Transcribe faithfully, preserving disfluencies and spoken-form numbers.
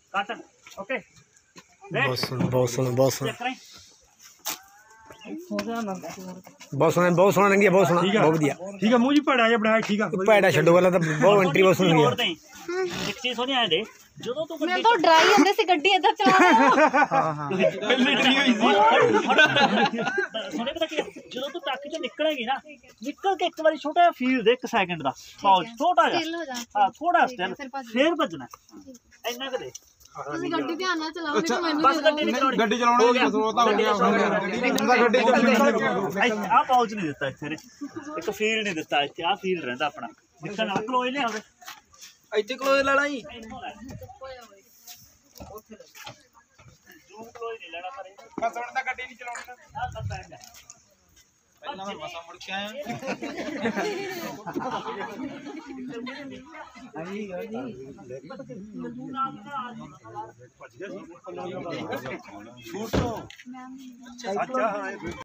ਕੱਟ ਓਕੇ बहुत सोहना बहुत सोहना बहुत सोहना चेक करें बहुत सोहना बहुत सोहना लंघिया बहुत सोहना बहुत वधिया ठीक है मूंह जी पड़ा जा बनाया ठीक है पैड़ा छड्डो वाला तो बहुत एंट्री बहुत सोहनी ਹੋਰ है ਨਹੀਂ ਇੱਕ ਚੀਜ਼ ਸੋਹਣੀ ਆਏ ਦੇ ਜਦੋਂ ਤੂੰ मैं तो डराई अंदर से गड्डी इधर चला ਸੋਹਣੇ ਪਤਾ ਕੀ ਹੈ? ਜਦੋਂ ਤੂੰ ਟੱਕ ਚੋਂ ਨਿਕਲੇਗੀ ਨਾ ਨਿਕਲ ਕੇ ਇੱਕ ਵਾਰੀ ਛੋਟਾ ਜਿਹਾ ਫੀਲ ਦੇ ਇੱਕ ਸੈਕਿੰਡ ਦਾ ਪਾਉਚ ਛੋਟਾ Still ਜਿਹਾ ਹੋ ਜਾ। ਹਾਂ ਥੋੜਾ ਠੀਕ ਹੈ, ਸਟੈਪ ਫਿਰ ਭੱਜ ਫੇਰ ਭੱਜਣਾ ਇੰਨਾ ਕੁ ਦੇ ਤੁਸੀਂ ਗੱਡੀ ਧਿਆਨ ਨਾਲ ਚਲਾਓ ਨਹੀਂ ਤਾਂ ਮੈਨੂੰ ਬਸ ਗੱਡੀ ਨਹੀਂ ਚਲਾਉਣੀ ਗੱਡੀ ਚਲਾਉਣੀ ਹੋ ਗਿਆ ਉਹ ਤਾਂ ਹੋ ਗਿਆ ਗੱਡੀ ਆ ਪਾਉਚ ਨਹੀਂ ਦਿੱਤਾ ਇੱਥੇ ਨੇ ਇੱਕ ਫੀਲ ਨਹੀਂ ਦਿੱਤਾ ਇੱਥੇ ਆ ਫੀਲ ਰਹਿੰਦਾ ਆਪਣਾ ਨਿਕਲ ਨਾਲ ਕਲੋਜ਼ ਲਿਆ ਉਹਦੇ ਇੱਥੇ ਕਲੋਜ਼ ਲੈ ਲਾਂ ਜੀ ਜੂਮ ਕਲੋਜ਼ ਨਹੀਂ ਲੈਣਾ ਪਰ ਬਸ ਹੁਣ ਤਾਂ ਗੱਡੀ ਨਹੀਂ ਚਲਾਉਣੀ ਨਾ ਆ ਤਾਂ ਪੈਂਦਾ ਪਹਿਲਾਂ ਮੈਂ ਮਸਾ ਮੁੜ ਕੇ ਆਇਆ ਅੱਛਾ ਹਾਂ